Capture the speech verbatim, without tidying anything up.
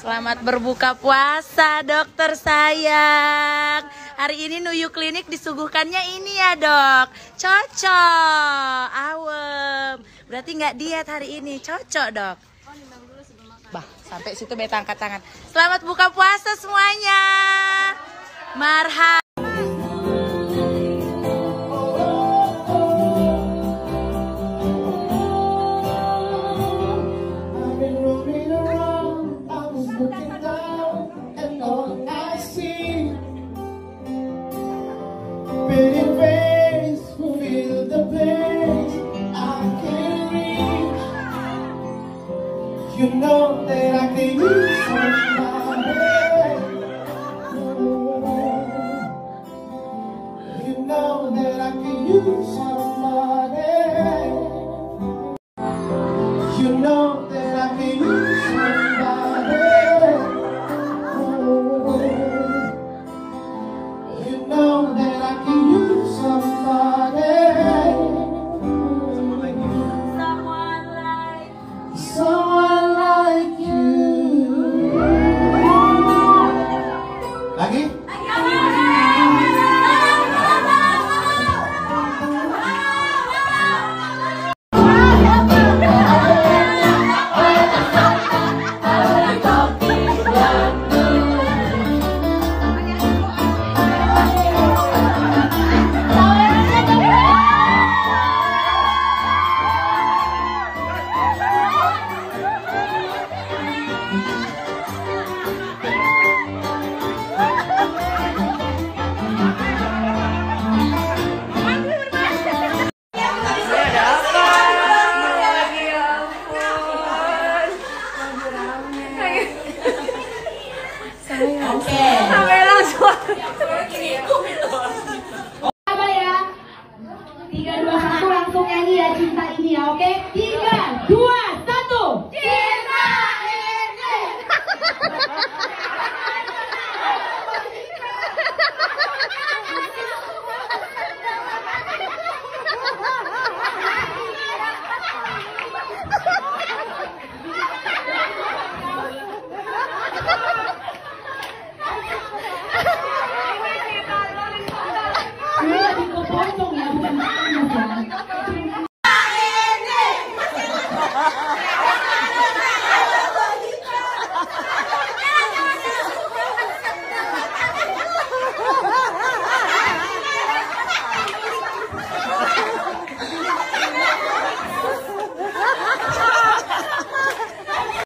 Selamat berbuka puasa, dokter sayang. Hari ini Nuyu Klinik disuguhkannya ini ya, dok. Cocok, awem. Berarti nggak diet hari ini, cocok, dok. Bah, sampai situ beta angkat tangan. Selamat buka puasa semuanya. Marhaba. You know that I can use somebody. You know that I can use somebody. You know that I can use somebody. You know that I can use somebody. Someone like Someone like you. Lagi?